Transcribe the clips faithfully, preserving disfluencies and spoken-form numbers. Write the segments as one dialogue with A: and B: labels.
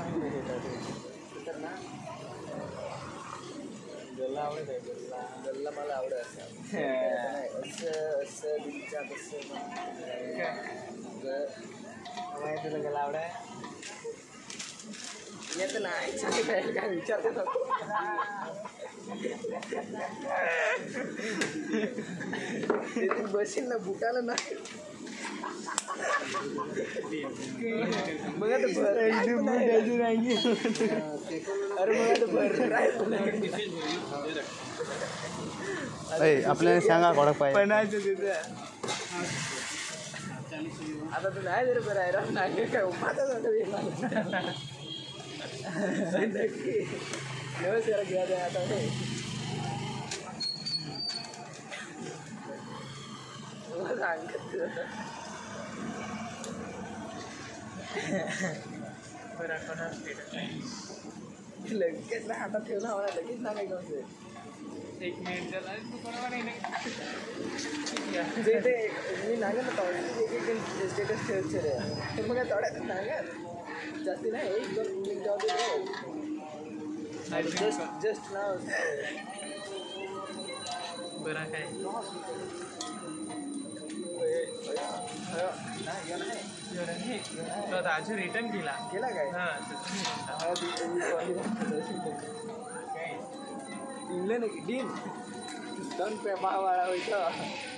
A: तर ना गल्ला आवडत आहे गल्ला गल्ला मला आवडत असं असं दिलच्या तसं माहिती तुला गल्ला आवड आहे येत नाही सांगितलं काय विचारते बसील ना बुटाला नाही मग आता अरे मग
B: आपल्याला सांगा कोणाक पाहिजे
A: आता तू नाही जर बरं आहे नाही काय नक्की नमस्कार घ्या द्या आता सांगत लगेच ना हातात ठेवला मला लगेच सांगायचं असं एक मिनिट जे ते मी नागत ना एक एक स्टेटस ठेवचे रे तर मग थोड्यात नागत जास्ती नाही एक दोन मिनिट जाऊ दे जस्ट जस्ट नाव बरं काय अजून रिटर्न केला केला काय इंग्लंड डीन दोन पेपा वाळा होईतो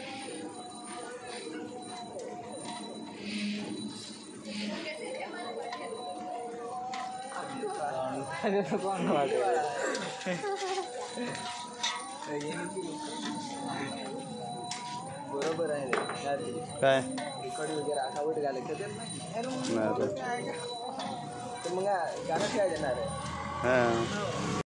A: बरोबर आहे
B: काय
A: रेकॉर्ड वगैरे असावट घालायचं तर मग गाणं खेळायचं येणार आहे.